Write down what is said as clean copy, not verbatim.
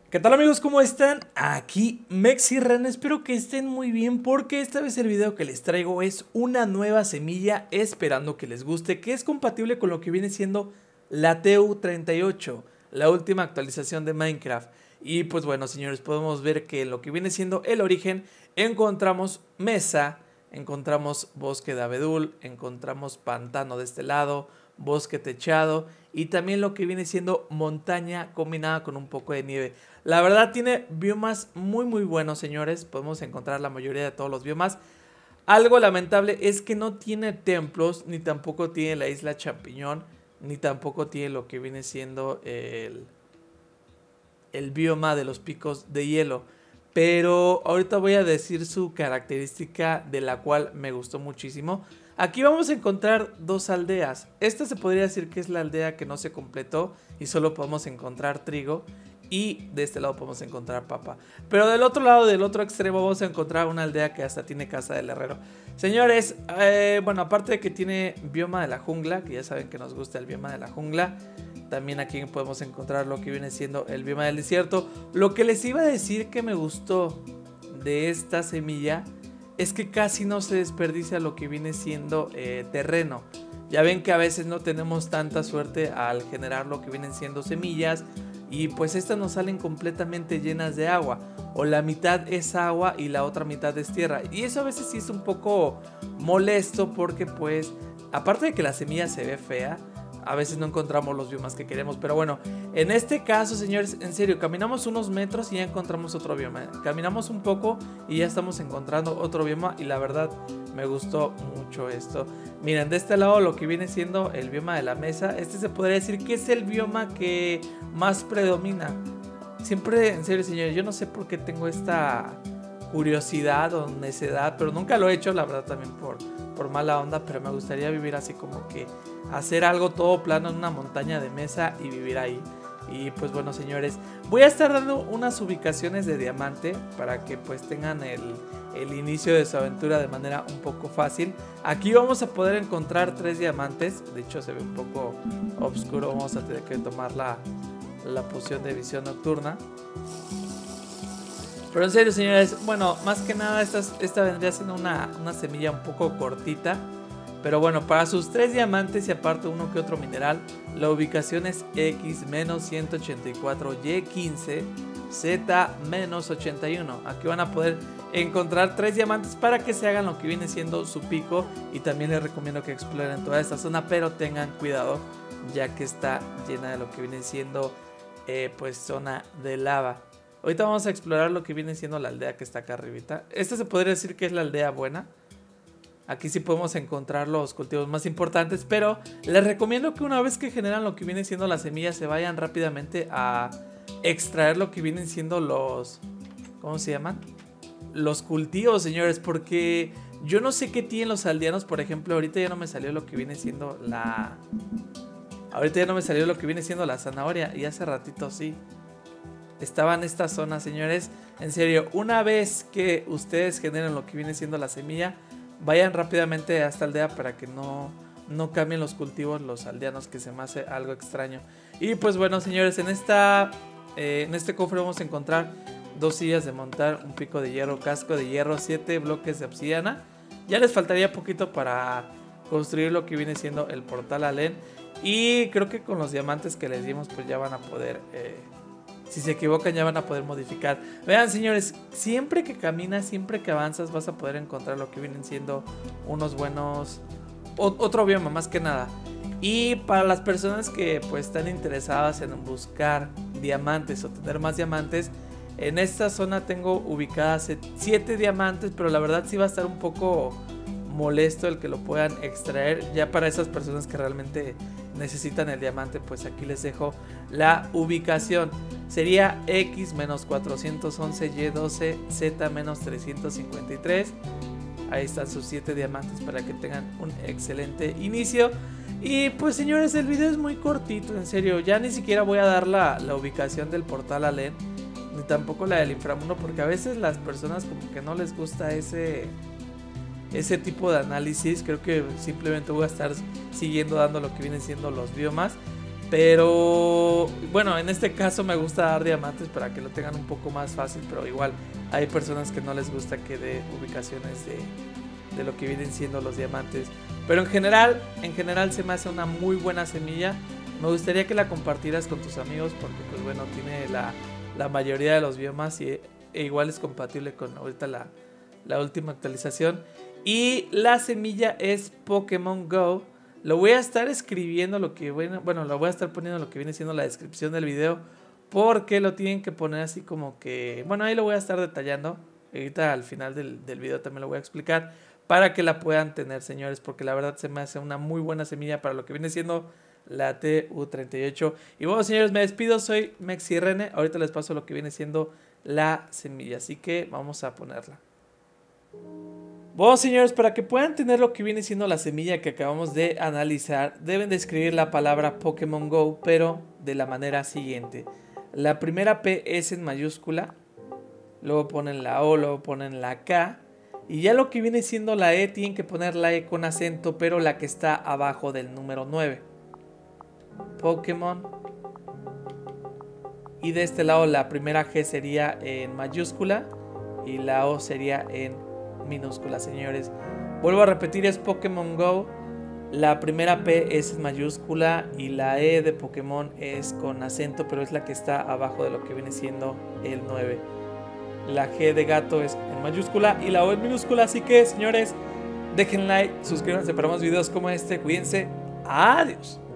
¿Qué tal amigos? ¿Cómo están? Aquí Mexirran, espero que estén muy bien porque esta vez el video que les traigo es una nueva semilla, esperando que les guste, que es compatible con lo que viene siendo la TU38, la última actualización de Minecraft. Y pues bueno señores, podemos ver que en lo que viene siendo el origen encontramos mesa, encontramos bosque de abedul, encontramos pantano de este lado, bosque techado y también lo que viene siendo montaña combinada con un poco de nieve. La verdad tiene biomas muy buenos señores, podemos encontrar la mayoría de todos los biomas. Algo lamentable es que no tiene templos, ni tampoco tiene la isla champiñón, ni tampoco tiene lo que viene siendo el bioma de los picos de hielo. Pero ahorita voy a decir su característica de la cual me gustó muchísimo. Aquí vamos a encontrar dos aldeas. Esta se podría decir que es la aldea que no se completó y solo podemos encontrar trigo. Y de este lado podemos encontrar papa. Pero del otro lado, del otro extremo, vamos a encontrar una aldea que hasta tiene casa del herrero. Señores, bueno, aparte de que tiene bioma de la jungla, que ya saben que nos gusta el bioma de la jungla, también aquí podemos encontrar lo que viene siendo el bioma del desierto. Lo que les iba a decir que me gustó de esta semilla es que casi no se desperdicia lo que viene siendo terreno. Ya ven que a veces no tenemos tanta suerte al generar lo que vienen siendo semillas y pues estas nos salen completamente llenas de agua, o la mitad es agua y la otra mitad es tierra, y eso a veces sí es un poco molesto porque pues aparte de que la semilla se ve fea, a veces no encontramos los biomas que queremos. Pero bueno, en este caso señores, en serio, caminamos unos metros y ya encontramos otro bioma. Caminamos un poco y ya estamos encontrando otro bioma. Y la verdad me gustó mucho esto. Miren, de este lado lo que viene siendo el bioma de la mesa. Este se podría decir que es el bioma que más predomina. Siempre, en serio señores, yo no sé por qué tengo esta curiosidad o necedad, pero nunca lo he hecho, la verdad, también por mala onda. Pero me gustaría vivir así, como que hacer algo todo plano en una montaña de mesa y vivir ahí. Y pues bueno señores, voy a estar dando unas ubicaciones de diamante para que pues tengan el inicio de su aventura de manera un poco fácil. Aquí vamos a poder encontrar 3 diamantes. De hecho se ve un poco oscuro, vamos a tener que tomar la poción de visión nocturna. Pero en serio señores, bueno, más que nada esta vendría siendo una semilla un poco cortita. Pero bueno, para sus 3 diamantes y aparte uno que otro mineral, la ubicación es X-184Y15Z-81. Aquí van a poder encontrar 3 diamantes para que se hagan lo que viene siendo su pico. Y también les recomiendo que exploren toda esta zona, pero tengan cuidado ya que está llena de lo que viene siendo pues zona de lava. Ahorita vamos a explorar lo que viene siendo la aldea que está acá arribita. Esta se podría decir que es la aldea buena. Aquí sí podemos encontrar los cultivos más importantes, pero les recomiendo que una vez que generan lo que vienen siendo las semillas, se vayan rápidamente a extraer lo que vienen siendo los... ¿cómo se llaman? Los cultivos, señores, porque yo no sé qué tienen los aldeanos. Por ejemplo, ahorita ya no me salió lo que viene siendo la... ahorita ya no me salió lo que viene siendo la zanahoria, y hace ratito sí. Estaba en esta zona, señores. En serio, una vez que ustedes generen lo que viene siendo la semilla, vayan rápidamente a esta aldea para que no cambien los cultivos los aldeanos, que se me hace algo extraño. Y pues bueno señores, en este cofre vamos a encontrar 2 sillas de montar, un pico de hierro, casco de hierro, 7 bloques de obsidiana. Ya les faltaría poquito para construir lo que viene siendo el portal Alén. Y creo que con los diamantes que les dimos pues ya van a poder... si se equivocan ya van a poder modificar. Vean señores, siempre que caminas, siempre que avanzas, vas a poder encontrar lo que vienen siendo unos buenos... otro bioma más que nada. Y para las personas que pues están interesadas en buscar diamantes o tener más diamantes, en esta zona tengo ubicadas 7 diamantes, pero la verdad sí va a estar un poco molesto el que lo puedan extraer. Ya para esas personas que realmente necesitan el diamante, pues aquí les dejo la ubicación. Sería X-411Y12Z-353. Ahí están sus 7 diamantes para que tengan un excelente inicio. Y pues señores, el video es muy cortito, en serio. Ya ni siquiera voy a dar la ubicación del portal Alén, ni tampoco la del inframundo, porque a veces las personas como que no les gusta ese tipo de análisis. Creo que simplemente voy a estar siguiendo dando lo que vienen siendo los biomas. Pero bueno, en este caso me gusta dar diamantes para que lo tengan un poco más fácil, pero igual hay personas que no les gusta que dé ubicaciones de lo que vienen siendo los diamantes. Pero en general se me hace una muy buena semilla. Me gustaría que la compartieras con tus amigos porque pues bueno, tiene la mayoría de los biomas e igual es compatible con ahorita la última actualización. Y la semilla es Pokémon Go. Lo voy a estar escribiendo lo voy a estar poniendo lo que viene siendo la descripción del video, porque lo tienen que poner así como que, bueno, ahí lo voy a estar detallando. Ahorita al final del video también lo voy a explicar para que la puedan tener, señores, porque la verdad se me hace una muy buena semilla para lo que viene siendo la TU38. Y bueno, señores, me despido, soy MexyRene. Ahorita les paso lo que viene siendo la semilla, así que vamos a ponerla. Bueno, señores, para que puedan tener lo que viene siendo la semilla que acabamos de analizar, deben de escribir la palabra Pokémon Go, pero de la manera siguiente. La primera P es en mayúscula, luego ponen la O, luego ponen la K, y ya lo que viene siendo la E, tienen que poner la E con acento, pero la que está abajo del número 9. Pokémon. Y de este lado la primera G sería en mayúscula y la O sería en minúscula, señores. Vuelvo a repetir, es Pokémon Go. La primera P es en mayúscula y la E de Pokémon es con acento, pero es la que está abajo de lo que viene siendo el 9. La G de gato es en mayúscula y la O en minúscula. Así que, señores, dejen like, suscríbanse para más videos como este. Cuídense. Adiós.